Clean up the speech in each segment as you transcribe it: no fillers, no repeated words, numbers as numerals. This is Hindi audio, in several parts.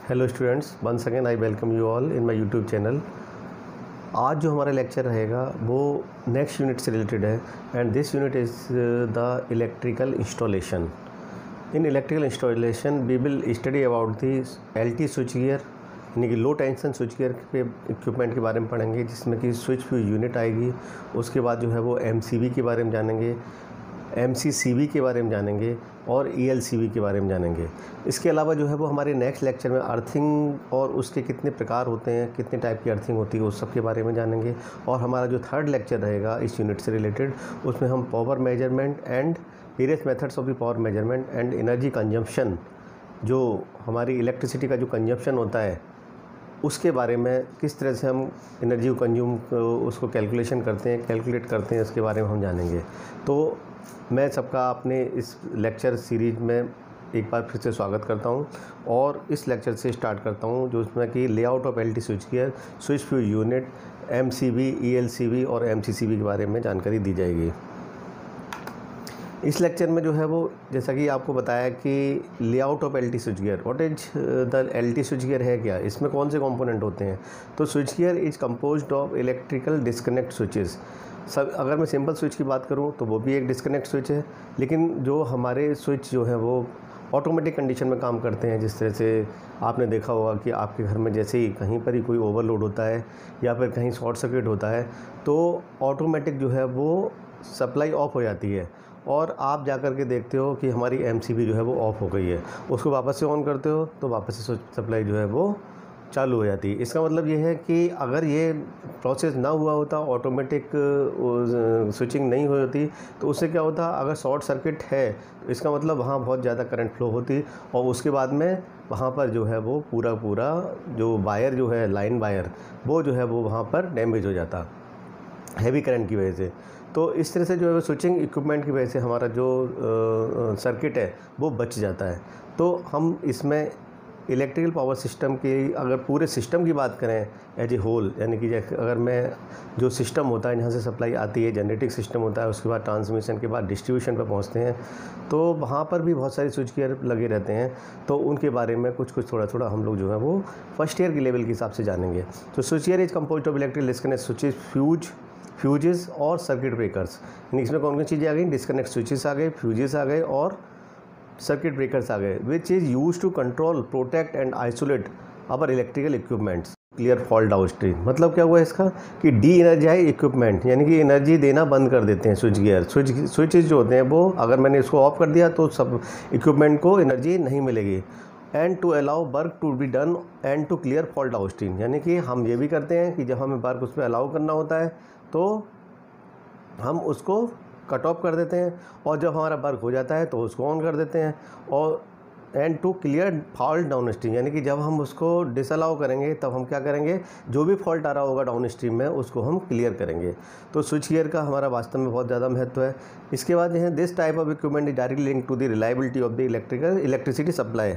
Hello students, once again I welcome you all in my YouTube channel. आज जो हमारा लेक्चर रहेगा वो नेक्स्ट यूनिट से रिलेटेड है and this unit is the electrical installation. In electrical installation we will study about the LT switch gear, यानी कि लो टेंशन स्विच गियर के इक्विपमेंट के बारे में पढ़ेंगे, जिसमें कि स्विच फ्यूज यूनिट आएगी। उसके बाद जो है वो एमसीबी के बारे में जानेंगे, एमसीसीबी के बारे में जानेंगे और ईएलसीबी के बारे में जानेंगे। इसके अलावा जो है वो हमारे नेक्स्ट लेक्चर में अर्थिंग और उसके कितने प्रकार होते हैं, कितने टाइप की अर्थिंग होती है, उस सब के बारे में जानेंगे। और हमारा जो थर्ड लेक्चर रहेगा इस यूनिट से रिलेटेड, उसमें हम power measurement and various methods of the power measurement and energy consumption, जो हमारी इलेक्ट्रिसिटी का जो कंजम्पशन होता है उसके बारे में, किस तरह से हम एनर्जी को कंज्यूम उसको कैलकुलेट करते हैं, इसके बारे में हम जानेंगे। तो मैं सबका अपने इस लेक्चर सीरीज़ में एक बार फिर से स्वागत करता हूं और इस लेक्चर से स्टार्ट करता हूं, जो इसमें कि layout of LT switch gear, switch fuse unit, MCB, ELCB और एमसीसीबी के बारे में जानकारी दी जाएगी। इस लेक्चर में जो है वो, जैसा कि आपको बताया कि layout of LT switch gear, what is the LT switch gear है क्या, इसमें कौन से कंपोनेंट होते हैं। तो switch gear is composed of electrical disconnect switches. सब अगर मैं सिंपल स्विच की बात करूं तो वो भी एक डिस्कनेक्ट स्विच है, लेकिन जो हमारे स्विच जो है वो ऑटोमेटिक कंडीशन में काम करते हैं। जिस तरह से आपने देखा होगा कि आपके घर में जैसे ही कहीं पर ही कोई ओवरलोड होता है या फिर कहीं शॉर्ट सर्किट होता है तो ऑटोमेटिक जो है वो सप्लाई ऑफ हो जाती है और आप जा कर के देखते हो कि हमारी एमसीबी जो है वो ऑफ़ हो गई है। उसको वापस से ऑन करते हो तो वापस से सप्लाई जो है वो चालू हो जाती है। इसका मतलब ये है कि अगर ये प्रोसेस ना हुआ होता, ऑटोमेटिक स्विचिंग नहीं हुई होती, तो उससे क्या होता, अगर शॉर्ट सर्किट है तो इसका मतलब वहाँ बहुत ज़्यादा करंट फ्लो होती और उसके बाद में वहाँ पर जो है वो पूरा जो वायर जो है, लाइन वायर, वो जो है वो वहाँ पर डैमेज हो जाता हैवी करंट की वजह से। तो इस तरह से जो है स्विचिंग इक्विपमेंट की वजह से हमारा जो सर्किट है वो बच जाता है। तो हम इसमें इलेक्ट्रिकल पावर सिस्टम की, अगर पूरे सिस्टम की बात करें एज ए होल, यानी कि अगर मैं जो सिस्टम होता है जहाँ से सप्लाई आती है, जनरेटिंग सिस्टम होता है, उसके बाद ट्रांसमिशन के बाद डिस्ट्रीब्यूशन पर पहुँचते हैं, तो वहाँ पर भी बहुत सारे स्विच गियर लगे रहते हैं। तो उनके बारे में कुछ थोड़ा हम लोग जो है वो फर्स्ट ईयर के लेवल के हिसाब से जानेंगे। तो switch gear is composed of electrical disconnect switches, fuses और सर्किट ब्रेकर्स। यानी इसमें कौन कौन चीज़ें आ गई, डिस्कनेक्ट स्विचेस आ गए, फ्यूजेस आ गए और सर्किट ब्रेकर्स आ गए, which is use to control, protect and isolate our electrical equipments clear fault downstream. मतलब क्या हुआ इसका कि डी एनर्जाइज इक्विपमेंट, यानी कि एनर्जी देना बंद कर देते हैं स्विच गियर। स्विचेज जो होते हैं वो, अगर मैंने इसको ऑफ कर दिया तो सब इक्विपमेंट को एनर्जी नहीं मिलेगी। And to allow work to be done and to clear fault downstream, यानी कि हम ये भी करते हैं कि जब हमें वर्क उस पर अलाउ करना होता है तो हम उसको कट ऑफ कर देते हैं और जब हमारा वर्क हो जाता है तो उसको ऑन कर देते हैं। और and to clear fault down stream, यानी कि जब हम उसको डिसअलाउ करेंगे तब हम क्या करेंगे, जो भी फॉल्ट आ रहा होगा डाउन स्ट्रीम में उसको हम क्लियर करेंगे। तो स्विच गियर का हमारा वास्तव में बहुत ज़्यादा महत्व है। इसके बाद जो है, this type of equipment is directly link to the reliability of the electricity supply.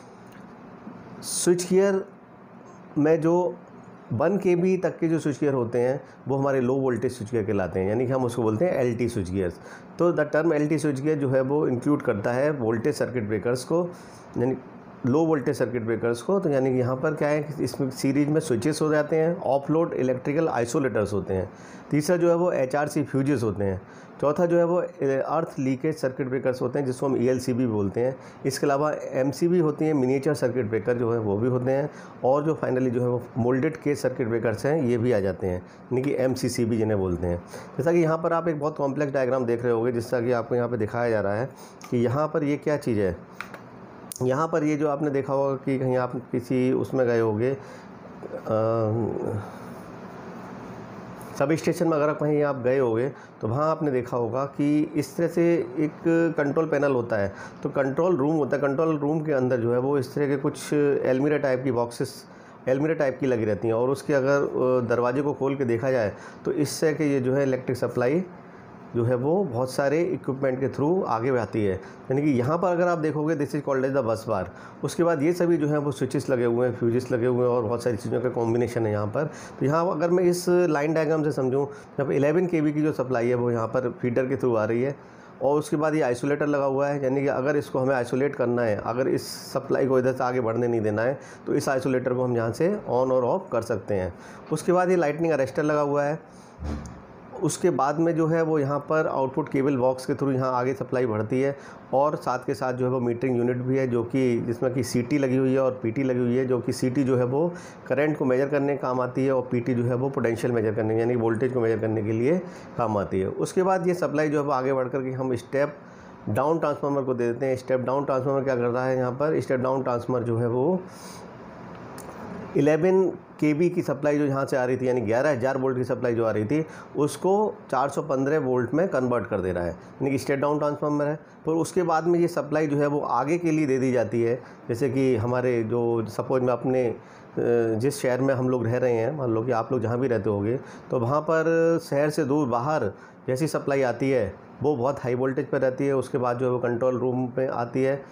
Switch gear में जो 1 kV तक के जो स्विच गियर होते हैं वो हमारे लो वोल्टेज स्विच गियर कहलाते हैं, यानी कि हम उसको बोलते हैं एलटी स्विच गियर्स। तो the term LT switch gear जो है वो इंक्लूड करता है वोल्टेज सर्किट ब्रेकर्स को, यानी लो वोल्टेज सर्किट ब्रेकर्स को। तो यानी कि यहाँ पर क्या है कि इसमें सीरीज में स्विचेस हो जाते हैं, ऑफलोड इलेक्ट्रिकल आइसोलेटर्स होते हैं। तीसरा जो है वो एचआरसी फ्यूजेस होते हैं। चौथा जो है वो अर्थ लीकेज सर्किट ब्रेकर्स होते हैं, जिसको हम ईएलसीबी बोलते हैं। इसके अलावा एमसीबी होती हैं, मिनिएचर सर्किट ब्रेकर जो है वो भी होते हैं। और जो फाइनली जो है वो मोल्डेड केज सर्किट ब्रेकर्स हैं, ये भी आ जाते हैं, यानी कि एमसीसीबी जिन्हें बोलते हैं। जैसा कि यहाँ पर आप एक बहुत कॉम्प्लेक्स डायग्राम देख रहे होंगे, जिसका कि आपको यहाँ पर दिखाया जा रहा है कि यहाँ पर ये क्या चीज़ है। यहाँ पर ये जो आपने देखा होगा कि कहीं आप किसी उसमें गए होंगे, सब स्टेशन में अगर कहीं आप गए होंगे तो वहाँ आपने देखा होगा कि इस तरह से एक कंट्रोल पैनल होता है। तो कंट्रोल रूम होता है, कंट्रोल रूम के अंदर जो है वो इस तरह के कुछ एलमीरा टाइप की बॉक्सेस, एलमीरा टाइप की लगी रहती हैं और उसके अगर दरवाजे को खोल के देखा जाए तो इससे कि ये जो है इलेक्ट्रिक सप्लाई जो है वो बहुत सारे इक्विपमेंट के थ्रू आगे बढ़ाती है। यानी कि यहाँ पर अगर आप देखोगे, this is called as the bus bar. उसके बाद ये सभी जो है वो स्विचेस लगे हुए हैं, फ्यूजेस लगे हुए हैं और बहुत सारी चीज़ों का कॉम्बिनेशन है यहाँ पर। तो यहाँ अगर मैं इस लाइन डायग्राम से समझूँ, यहाँ पर 11 kV की जो सप्लाई है वो यहाँ पर फीडर के थ्रू आ रही है और उसके बाद ये आइसोलेटर लगा हुआ है, यानी कि अगर इसको हमें आइसोलेट करना है, अगर इस सप्लाई को इधर से आगे बढ़ने नहीं देना है तो इस आइसोलेटर को हम यहाँ से ऑन और ऑफ कर सकते हैं। उसके बाद ये लाइटनिंग अरेस्टर लगा हुआ है। उसके बाद में जो है वो यहाँ पर आउटपुट केबल बॉक्स के थ्रू यहाँ आगे सप्लाई बढ़ती है, और साथ के साथ जो है वो मीटरिंग यूनिट भी है, जो कि जिसमें कि सीटी लगी हुई है और पीटी लगी हुई है, जो कि सीटी जो है वो करंट को मेजर करने का काम आती है और पीटी जो है वो पोटेंशियल मेजर करने यानी वोल्टेज को मेजर करने के लिए काम आती है। उसके बाद ये सप्लाई जो है वो आगे बढ़ कर के हम स्टेप डाउन ट्रांसफार्मर को दे देते हैं। स्टेप डाउन ट्रांसफार्मर क्या करता है, यहाँ पर स्टेप डाउन ट्रांसफार्मर जो है वो 11 kV की सप्लाई जो यहाँ से आ रही थी, यानी 11,000 वोल्ट की सप्लाई जो आ रही थी, उसको 415 वोल्ट में कन्वर्ट कर दे रहा है, यानी कि स्टेप डाउन ट्रांसफार्मर है। पर उसके बाद में ये सप्लाई जो है वो आगे के लिए दे दी जाती है। जैसे कि हमारे जो सपोज में अपने जिस शहर में हम लोग रह रहे हैं, मान लो कि आप लोग जहाँ भी रहते होंगे, तो वहाँ पर शहर से दूर बाहर जैसी सप्लाई आती है वो बहुत हाई वोल्टेज पर रहती है। उसके बाद जो है वो कंट्रोल रूम में आती है।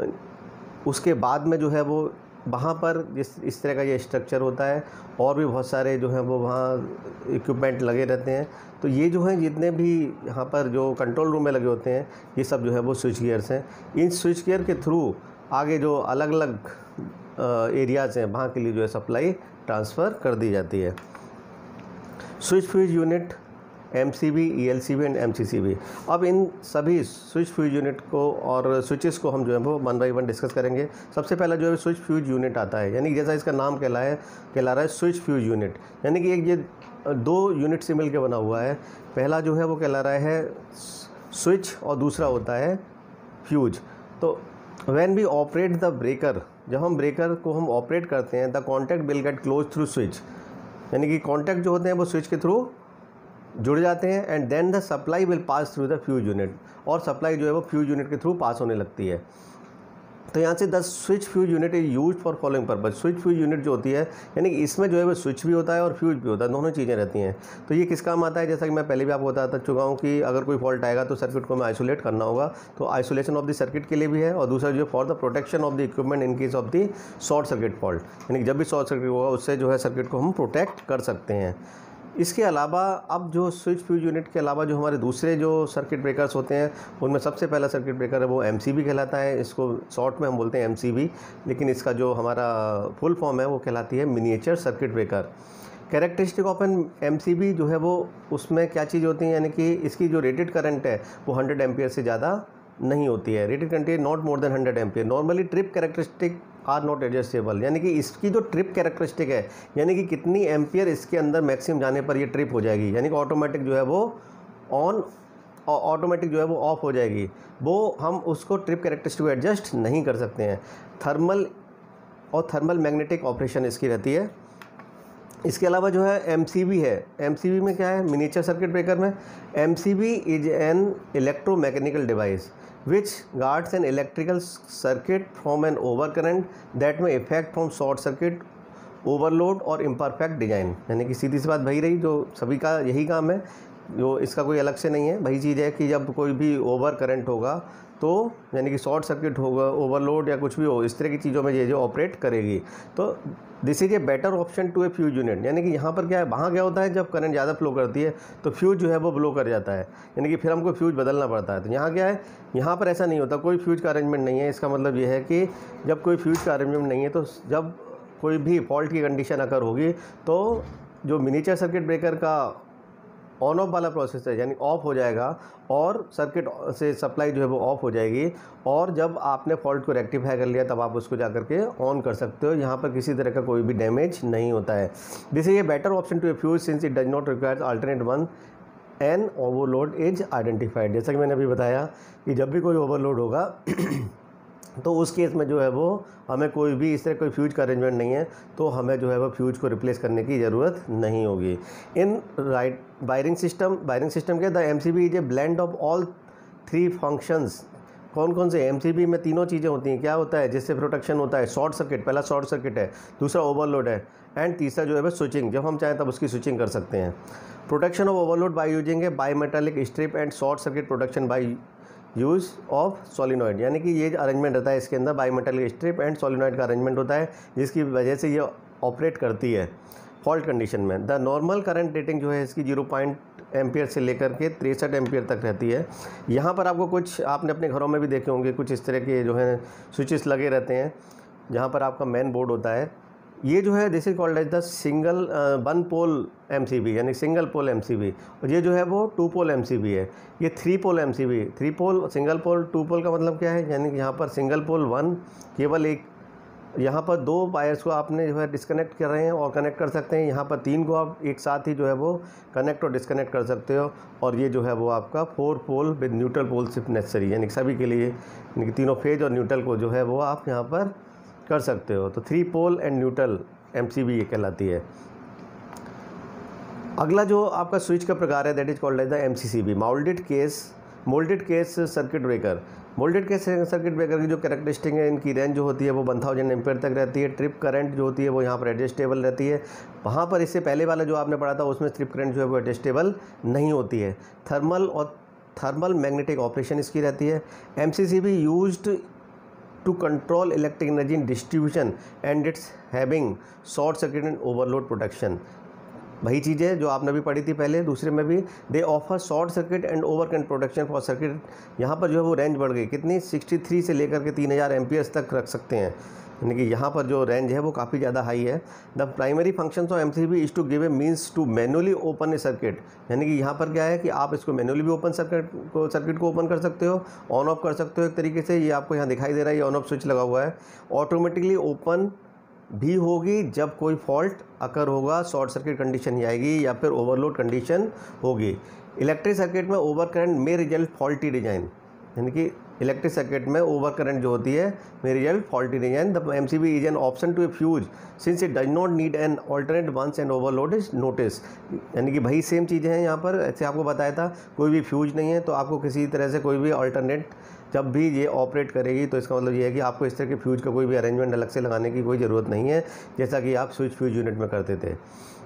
उसके बाद में जो है वो वहाँ पर इस तरह का ये स्ट्रक्चर होता है, और भी बहुत सारे जो हैं वो वहाँ इक्विपमेंट लगे रहते हैं। तो ये जो हैं जितने भी यहाँ पर जो कंट्रोल रूम में लगे होते हैं, ये सब जो है वो स्विच गियर्स हैं। इन स्विच गियर के थ्रू आगे जो अलग अलग एरियाज़ हैं वहाँ के लिए जो है सप्लाई ट्रांसफ़र कर दी जाती है। Switch fuse unit, MCB, ELCB and MCCB। अब इन सभी स्विच फ्यूज यूनिट को और स्विचेस को हम जो है वो 1 बाय 1 डिस्कस करेंगे। सबसे पहला जो है स्विच फ्यूज यूनिट आता है, यानी जैसा इसका नाम कहला रहा है स्विच फ्यूज यूनिट, यानी कि एक ये 2 यूनिट से मिलकर बना हुआ है। पहला जो है वो कहला रहा है स्विच और दूसरा होता है फ्यूज। तो when we operate the breaker, जब हम ब्रेकर को हम ऑपरेट करते हैं, the contact will get close through switch, यानी कि कॉन्टैक्ट जो होते हैं वो स्विच के थ्रू जुड़ जाते हैं, and then the supply will pass through the fuse unit, और सप्लाई जो है वो फ्यूज यूनिट के थ्रू पास होने लगती है। तो यहाँ से the switch fuse unit is use for following purpose. Switch fuse unit जो होती है, यानी कि इसमें जो है वो स्विच भी होता है और फ्यूज भी होता है, दोनों चीज़ें रहती हैं। तो ये किस काम आता है, जैसा कि मैं पहले भी आपको बता चुका हूँ कि अगर कोई फॉल्ट आएगा तो सर्किट को हमें आइसोलेट करना होगा, तो आइसोलेशन ऑफ द सर्किट के लिए भी है, और दूसरा जो for the protection of the equipment in case of the short circuit fault, यानी कि जब भी शॉर्ट सर्किट होगा उससे जो है सर्किट को हम प्रोटेक्ट कर सकते हैं। इसके अलावा अब जो स्विच फ्यूज यूनिट के अलावा जो हमारे दूसरे जो सर्किट ब्रेकर्स होते हैं, उनमें सबसे पहला सर्किट ब्रेकर है वो MCB कहलाता है। इसको शॉर्ट में हम बोलते हैं MCB, लेकिन इसका जो हमारा फुल फॉर्म है वो कहलाती है miniature circuit breaker. Characteristic of an MCB जो है वो उसमें क्या चीज़ होती है, यानी कि इसकी जो रेटेड करंट है वो 100 एम्पियर से ज़्यादा नहीं होती है। Rated current not more than 100 ampere. Normally trip characteristic are not adjustable, यानी कि इसकी जो ट्रिप कैरेक्टरिस्टिक है, यानी कि कितनी एम्पियर इसके अंदर मैक्सिमम जाने पर ये ट्रिप हो जाएगी, यानी कि ऑटोमेटिक जो है वो ऑन, ऑटोमेटिक जो है वो ऑफ हो जाएगी, वो हम उसको ट्रिप कैरेक्टरिस्टिक को एडजस्ट नहीं कर सकते हैं। थर्मल और थर्मल मैग्नेटिक ऑपरेशन इसकी रहती है। इसके अलावा जो है MCB है, MCB में क्या है, मिनिएचर सर्किट ब्रेकर में MCB is an electromechanical device which guards an electrical circuit from an overcurrent that may affect from short circuit, overload और imperfect design। यानी कि सीधी सी बात वही रही, जो सभी का यही काम है, जो इसका कोई अलग से नहीं है। वही चीज़ है कि जब कोई भी ओवर करंट होगा तो यानी कि शॉर्ट सर्किट होगा, ओवरलोड या कुछ भी हो, इस तरह की चीज़ों में ये जो ऑपरेट करेगी। तो this is a better option to a fuse unit, यानी कि यहाँ पर क्या है, वहाँ क्या होता है जब करंट ज़्यादा फ्लो करती है तो फ्यूज जो है वो ब्लो कर जाता है, यानी कि फिर हमको फ्यूज बदलना पड़ता है। तो यहाँ क्या है, यहाँ पर ऐसा नहीं होता, कोई फ्यूज का अरेंजमेंट नहीं है। इसका मतलब ये है कि जब कोई फ्यूज का अरेंजमेंट नहीं है तो जब कोई भी फॉल्ट की कंडीशन अगर होगी तो जो मिनिएचर सर्किट ब्रेकर का ऑन ऑफ वाला प्रोसेस है, यानी ऑफ हो जाएगा और सर्किट से सप्लाई जो है वो ऑफ हो जाएगी, और जब आपने फॉल्ट को रेक्टिफाई कर लिया तब आप उसको जा करके ऑन कर सकते हो। यहाँ पर किसी तरह का कोई भी डैमेज नहीं होता है। This is a better option to a fuse since it does not require alternate one an overload is identified. जैसा कि मैंने अभी बताया कि जब भी कोई ओवरलोड होगा तो उस केस में जो है वो हमें कोई भी इस तरह कोई फ्यूज का अरेंजमेंट नहीं है, तो हमें जो है वो फ्यूज को रिप्लेस करने की ज़रूरत नहीं होगी। इन राइट वायरिंग सिस्टम क्या, the MCB is a blend of all 3 functions. कौन कौन से MCB में तीनों चीज़ें होती हैं। क्या होता है, जिससे प्रोटेक्शन होता है, शॉर्ट सर्किट, पहला शॉर्ट सर्किट है, दूसरा ओवरलोड है, एंड तीसरा जो है वो स्विचिंग, जब हम चाहें तब उसकी स्विचिंग कर सकते हैं। Protection of overload by using a bimetallic strip and short circuit protection by use of solenoid, यानी कि ये अरेंजमेंट रहता है इसके अंदर, बाईमेटालिक स्ट्रिप एंड सोलिनॉइड का अरेंजमेंट होता है जिसकी वजह से ये ऑपरेट करती है। फॉल्ट कंडीशन में द नॉर्मल करंट रेटिंग जो है इसकी 0 एम्पियर से लेकर के 63 एम्पियर तक रहती है। यहाँ पर आपको कुछ, आपने अपने घरों में भी देखे होंगे, कुछ इस तरह के जो है स्विचेस लगे रहते हैं जहाँ पर आपका मेन बोर्ड होता है। ये जो है this is called as the single 1 pole MCB, यानी सिंगल पोल एमसीबी। और ये जो है वो 2 पोल एमसीबी है। ये 3 पोल एमसीबी, 3 पोल, सिंगल पोल, 2 पोल का मतलब क्या है, यानी कि यहाँ पर सिंगल पोल 1 केवल एक, यहाँ पर 2 वायर्स को आपने जो है डिस्कनेक्ट कर रहे हैं और कनेक्ट कर सकते हैं। यहाँ पर 3 को आप एक साथ ही जो है वो कनेक्ट और डिस्कनेक्ट कर सकते हो। और ये जो है वो आपका 4 pole with neutral pole shift necessary, यानी सभी के लिए, यानी कि तीनों फेज और न्यूट्रल को जो है वो आप यहाँ पर कर सकते हो। तो 3 पोल एंड न्यूट्रल एमसीबी ये कहलाती है। अगला जो आपका स्विच का प्रकार है that is called as the MCCB, moulded case circuit breaker. Moulded case circuit breaker की जो कैरेक्टरिस्टिक है, इनकी रेंज जो होती है वो 1000 एम्पियर तक रहती है। ट्रिप करंट जो होती है वो यहाँ पर एडजस्टेबल रहती है। वहाँ पर इससे पहले वाला जो आपने पढ़ा था उसमें ट्रिप करंट जो है वो एडजस्टेबल नहीं होती है। थर्मल मैग्नेटिक ऑपरेशन इसकी रहती है। MCCB used to control electric energy distribution and it's having short circuit and overload protection. वही चीज़ है जो आपने भी पढ़ी थी पहले, दूसरे में भी। They offer short circuit and over current protection for circuit. यहाँ पर जो है वो रेंज बढ़ गई, कितनी, 63 से लेकर के 3000 एम्पियर्स तक रख सकते हैं, यानी कि यहाँ पर जो रेंज है वो काफ़ी ज़्यादा हाई है। The primary function of MCB is to give a means to manually open a circuit, यानी कि यहाँ पर क्या है कि आप इसको मैनुअली भी ओपन सर्किट को ओपन कर सकते हो, ऑन ऑफ कर सकते हो एक तरीके से। ये आपको यहाँ दिखाई दे रहा है, ये ऑन ऑफ स्विच लगा हुआ है। ऑटोमेटिकली ओपन भी होगी जब कोई फॉल्ट अकर होगा, शॉर्ट सर्किट कंडीशन ही आएगी या फिर ओवरलोड कंडीशन होगी। इलेक्ट्रिक सर्किट में ओवर करंट में रिजल्ट फॉल्टी डिजाइन, यानी कि इलेक्ट्रिक सर्किट में ओवर करंट जो होती है में result faulty design. The MCB is an option to a fuse since it does not need an alternate once and overload is notice, यानी कि वही सेम चीज़ें हैं यहाँ पर। ऐसे आपको बताया था कोई भी फ्यूज नहीं है तो आपको किसी तरह से कोई भी अल्टरनेट जब भी ये ऑपरेट करेगी तो इसका मतलब ये है कि आपको इस तरह के फ्यूज का कोई भी अरेंजमेंट अलग से लगाने की कोई ज़रूरत नहीं है, जैसा कि आप स्विच फ्यूज यूनिट में करते थे।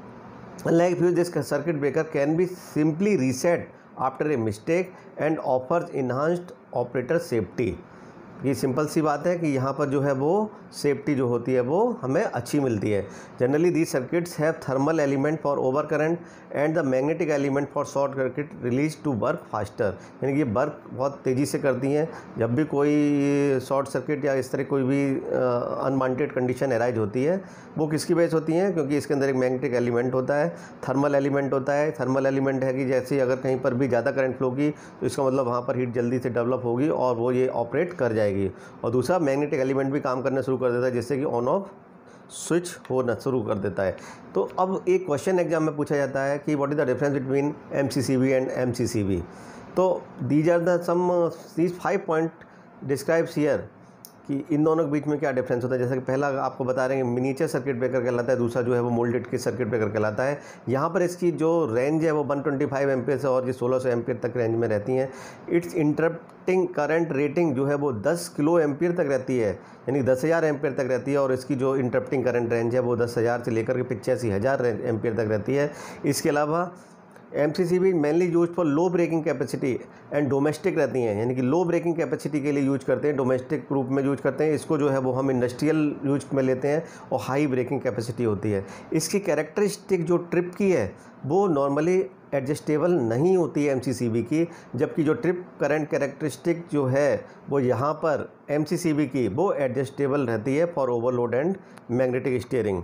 Like fuse this circuit breaker can be simply reset after a mistake and offers enhanced operator safety. ये सिंपल सी बात है कि यहाँ पर जो है वो सेफ्टी जो होती है वो हमें अच्छी मिलती है। Generally these circuits have thermal element for over current and the magnetic element for short circuit release to work faster, यानी कि ये वर्क बहुत तेज़ी से करती हैं। जब भी कोई शॉर्ट सर्किट या इस तरह कोई भी अनवांटेड कंडीशन अराइज होती है वो किसकी वजह से होती हैं, क्योंकि इसके अंदर एक मैग्नेटिक एलिमेंट होता है, थर्मल एलिमेंट होता है। थर्मल एलिमेंट है कि जैसे अगर कहीं पर भी ज़्यादा करंट फ्लो की तो इसका मतलब वहाँ पर हीट जल्दी से डेवलप होगी और वो ये ऑपरेट कर जाएगी। और दूसरा मैग्नेटिक एलिमेंट भी काम करना शुरू कर देता है, जिससे कि ऑन ऑफ स्विच होना शुरू कर देता है। तो अब एक क्वेश्चन एग्जाम में पूछा जाता है कि what is the difference between MCCB and MCCB. तो these are the some these 5 point describes here कि इन दोनों के बीच में क्या डिफरेंस होता है। जैसे कि पहला आपको बता रहे हैं मिनीचर सर्किट ब्रेकर कहलाता है, दूसरा जो है वो मोल्डेड के सर्किट ब्रेकर कहलाता है। यहाँ पर इसकी जो रेंज है वो 125 एम्पियर से और ये 1600 एम्पियर तक रेंज में रहती हैं। इट्स इंटरप्टिंग करंट रेटिंग जो है वो 10 किलो एम्पियर तक रहती है, यानी 10,000 एम्पियर तक रहती है। और इसकी जो इंटरप्टिंग करंट रेंज है वो 10,000 से लेकर के 85,000 एम्पियर तक रहती है। इसके अलावा MCCB mainly use for low breaking capacity and domestic रहती हैं, यानी कि लो ब्रेकिंग कैपेसिटी के लिए यूज करते हैं, डोमेस्टिक रूप में यूज करते हैं। इसको जो है वो हम इंडस्ट्रियल यूज में लेते हैं और हाई ब्रेकिंग कैपेसिटी होती है। इसकी कैरेक्टरिस्टिक जो ट्रिप की है वो नॉर्मली एडजस्टेबल नहीं होती है एमसीसीबी की, जबकि जो ट्रिप करंट कैरेक्टरिस्टिक जो है वो यहाँ पर एमसीसीबी की वो एडजस्टेबल रहती है for overload and magnetic steering.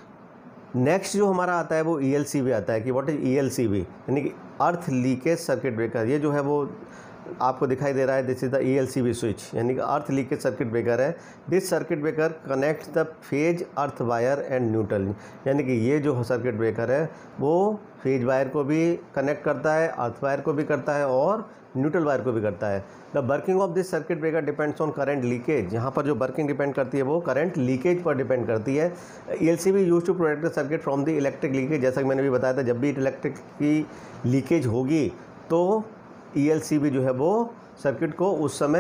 Next जो हमारा आता है वो ईएलसीबी आता है कि व्हाट इज ईएलसीबी, यानी कि अर्थ लीकेज सर्किट ब्रेकर। ये जो है वो आपको दिखाई दे रहा है, this is the ELCB switch, यानी कि अर्थ लीकेज सर्किट ब्रेकर है। This circuit breaker connects the phase earth wire and neutral, यानी कि ये जो सर्किट ब्रेकर है वो फेज वायर को भी कनेक्ट करता है, अर्थ वायर को भी करता है और न्यूट्रल वायर को भी करता है। The working of this circuit breaker depends on current leakage. यहाँ पर जो वर्किंग डिपेंड करती है वो करंट लीकेज पर डिपेंड करती है। ELCB use to protect the circuit from the electric leakage, जैसा कि मैंने भी बताया था, जब भी इलेक्ट्रिक की लीकेज होगी तो ईएलसीबी जो है वो सर्किट को उस समय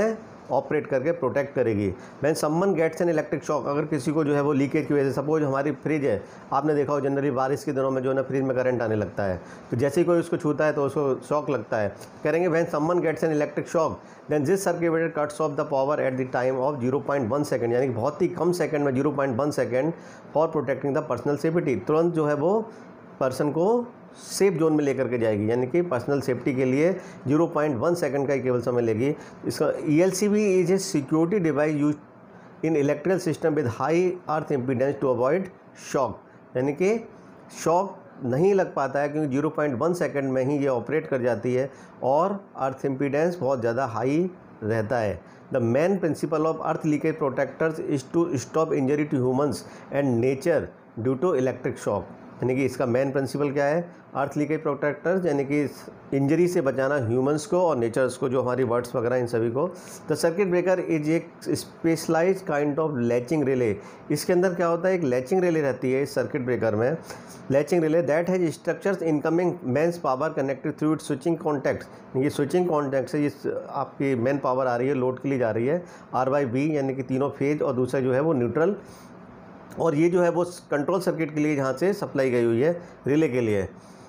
ऑपरेट करके प्रोटेक्ट करेगी। When someone gets an electric shock, अगर किसी को जो है वो लीकेज की वजह से, सपोज हमारी फ्रिज है, आपने देखा हो जनरली बारिश के दिनों में जो है ना फ्रिज में करंट आने लगता है, तो जैसे ही कोई उसको छूता है तो उसको शॉक लगता है। करेंगे when someone gets an electric shock then this circuit breaker cuts off the power at the time of 0.1 second, यानी कि बहुत ही कम सेकंड में 0.1 second for protecting the personal safety. तुरंत जो है वो पर्सन को सेफ जोन में लेकर के जाएगी, यानी कि पर्सनल सेफ्टी के लिए 0.1 सेकंड का ही केवल समय लेगी। इसका ELCB is a security device use in electrical system with high earth impedance to avoid shock, यानी कि शॉक नहीं लग पाता है क्योंकि 0.1 सेकंड में ही ये ऑपरेट कर जाती है और अर्थ इम्पीडेंस बहुत ज़्यादा हाई रहता है। The main principle of earth leakage protectors is to stop injury to humans and nature due to electric shock, यानी कि इसका मेन प्रिंसिपल क्या है, अर्थ लीकेज प्रोटेक्टर्स, यानी कि इंजरी से बचाना ह्यूमंस को और नेचर्स को, जो हमारी बर्ड्स वगैरह इन सभी को। द सर्किट ब्रेकर इज एक specialized kind of latching relay, इसके अंदर क्या होता है, एक लैचिंग रिले रहती है इस सर्किट ब्रेकर में। Latching relay that has structures incoming mains power connected through its switching contacts, ये स्विचिंग कॉन्टैक्ट से ये आपकी मेन पावर आ रही है, लोड के लिए जा रही है R/B, यानी कि तीनों फेज, और दूसरा जो है वो न्यूट्रल, और ये जो है वो कंट्रोल सर्किट के लिए जहाँ से सप्लाई गई हुई है रिले के लिए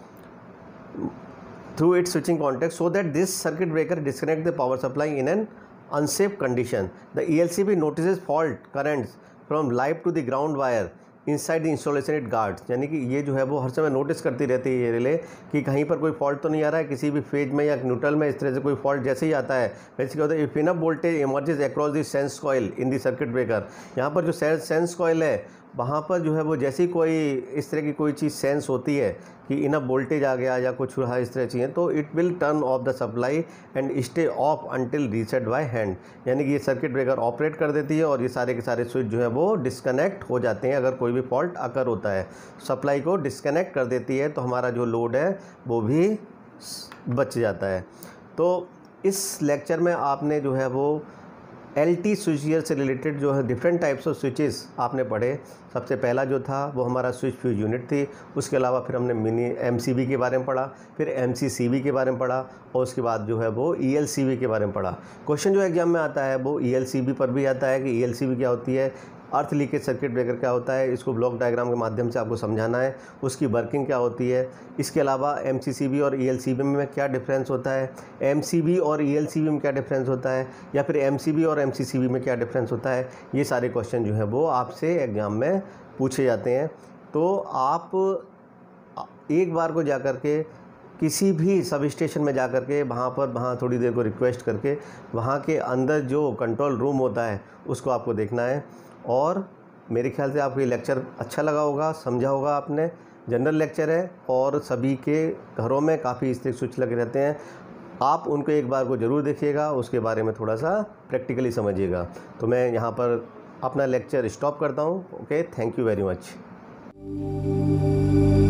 through its switching contact so that this circuit breaker disconnect the power supply in an unsafe condition. The ELCB notices fault currents from live to the ground wire inside the installation it guards, यानी कि ये जो है वो हर समय नोटिस करती रहती है ये रिले कि कहीं पर कोई फॉल्ट तो नहीं आ रहा है किसी भी फेज में या न्यूट्रल में, इस तरह से कोई फॉल्ट जैसे ही आता है वैसे क्या होता है, if enough voltage emerges across the sense coil in the circuit breaker, यहाँ पर जो सेंस कॉइल है वहाँ पर जो है वो जैसी कोई इस तरह की कोई चीज़ सेंस होती है कि इनफ वोल्टेज आ गया या कुछ हुआ इस तरह चीज़ें, तो it will turn off the supply and stay off until reset by hand, यानी कि ये सर्किट ब्रेकर ऑपरेट कर देती है और ये सारे के सारे स्विच जो है वो डिस्कनेक्ट हो जाते हैं अगर कोई भी फॉल्ट अकर होता है, सप्लाई को डिस्कनेक्ट कर देती है, तो हमारा जो लोड है वो भी बच जाता है। तो इस लेक्चर में आपने जो है वो LT स्विच गियर से रिलेटेड जो है डिफरेंट टाइप्स ऑफ स्विचेस आपने पढ़े। सबसे पहला जो था वो हमारा स्विच फ्यूज यूनिट थी, उसके अलावा फिर हमने मिनी MCB के बारे में पढ़ा, फिर MCCB के बारे में पढ़ा, और उसके बाद जो है वो ELCB के बारे में पढ़ा। क्वेश्चन जो एग्जाम में आता है वो ELCB पर भी आता है कि ELCB क्या होती है, अर्थ लीकेज सर्किट ब्रेकर क्या होता है, इसको ब्लॉक डायग्राम के माध्यम से आपको समझाना है, उसकी वर्किंग क्या होती है। इसके अलावा MCCB और ELCB में क्या डिफरेंस होता है, MCB और ELCB में क्या डिफरेंस होता है, या फिर MCB और MCCB में क्या डिफरेंस होता है, ये सारे क्वेश्चन जो है वो आपसे एग्ज़ाम में पूछे जाते हैं। तो आप एक बार को जा कर के किसी भी सब स्टेशन में जा कर के वहाँ थोड़ी देर को रिक्वेस्ट करके वहाँ के अंदर जो कंट्रोल रूम होता है उसको आपको देखना है। और मेरे ख्याल से आपको ये लेक्चर अच्छा लगा होगा, समझा होगा आपने। जनरल लेक्चर है और सभी के घरों में काफ़ी इस तरह स्विच लगे रहते हैं, आप उनको एक बार को ज़रूर देखिएगा, उसके बारे में थोड़ा सा प्रैक्टिकली समझिएगा। तो मैं यहाँ पर अपना लेक्चर स्टॉप करता हूँ। Okay, thank you very much.